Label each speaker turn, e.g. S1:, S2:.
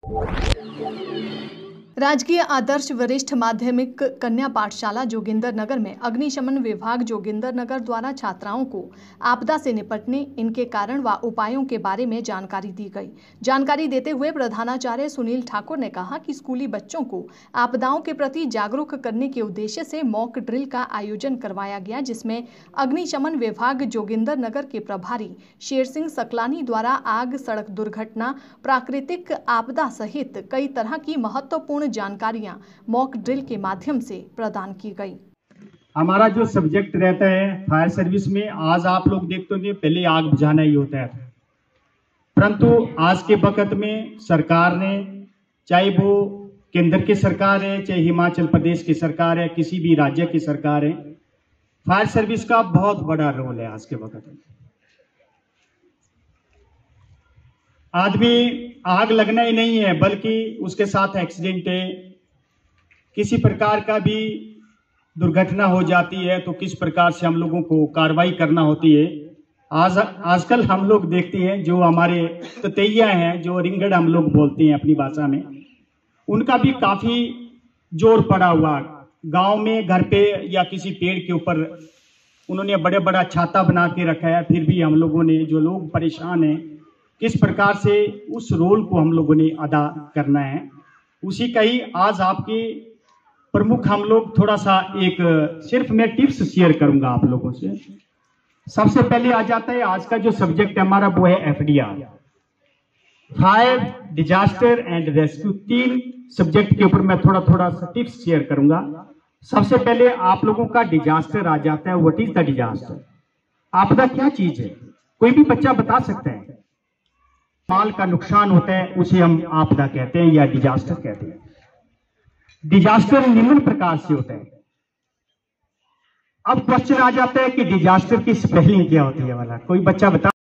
S1: राजकीय आदर्श वरिष्ठ माध्यमिक कन्या पाठशाला जोगिंदरनगर में अग्निशमन विभाग जोगिंदरनगर द्वारा छात्राओं को आपदा से निपटने, इनके कारण व उपायों के बारे में जानकारी दी गई। जानकारी देते हुए प्रधानाचार्य सुनील ठाकुर ने कहा कि स्कूली बच्चों को आपदाओं के प्रति जागरूक करने के उद्देश्य से मॉक ड्रिल का आयोजन करवाया गया, जिसमें अग्निशमन विभाग जोगिंदरनगर के प्रभारी शेर सिंह सकलानी द्वारा आग, सड़क दुर्घटना, प्राकृतिक आपदा सहित कई तरह की महत्वपूर्ण जानकारियां मॉक ड्रिल के माध्यम से प्रदान की गई।
S2: हमारा जो सब्जेक्ट रहता है फायर सर्विस में, आज आप लोग देखते होंगे पहले आग बुझाना ही होता है, परंतु आज के वक्त में सरकार ने, चाहे वो केंद्र की सरकार है, चाहे हिमाचल प्रदेश की सरकार है, किसी भी राज्य की सरकार है, फायर सर्विस का बहुत बड़ा रोल है। आज के वक्त में आदमी आग लगना ही नहीं है, बल्कि उसके साथ एक्सीडेंट है, किसी प्रकार का भी दुर्घटना हो जाती है तो किस प्रकार से हम लोगों को कार्रवाई करना होती है। आजकल हम लोग देखते हैं जो हमारे ततैया हैं, जो रिंगड़ हम लोग बोलते हैं अपनी भाषा में, उनका भी काफी जोर पड़ा हुआ। गांव में घर पे या किसी पेड़ के ऊपर उन्होंने बड़े बड़ा छाता बना के रखा है, फिर भी हम लोगों ने, जो लोग परेशान हैं, किस प्रकार से उस रोल को हम लोगों ने अदा करना है, उसी का ही आज आपके प्रमुख हम लोग थोड़ा सा एक सिर्फ मैं टिप्स शेयर करूंगा आप लोगों से। सबसे पहले आ जाता है आज का जो सब्जेक्ट है हमारा, वो है FDR, fire, disaster and rescue. 3 subject के ऊपर मैं थोड़ा थोड़ा सा टिप्स शेयर करूंगा। सबसे पहले आप लोगों का डिजास्टर आ जाता है। What is the disaster? आपदा क्या चीज है? कोई भी बच्चा बता सकता है। माल का नुकसान होता है उसे हम आपदा कहते हैं या डिजास्टर कहते हैं। डिजास्टर निम्न प्रकार से होता है। अब क्वेश्चन आ जाता है कि डिजास्टर की स्पेलिंग क्या होती है वाला, कोई बच्चा बता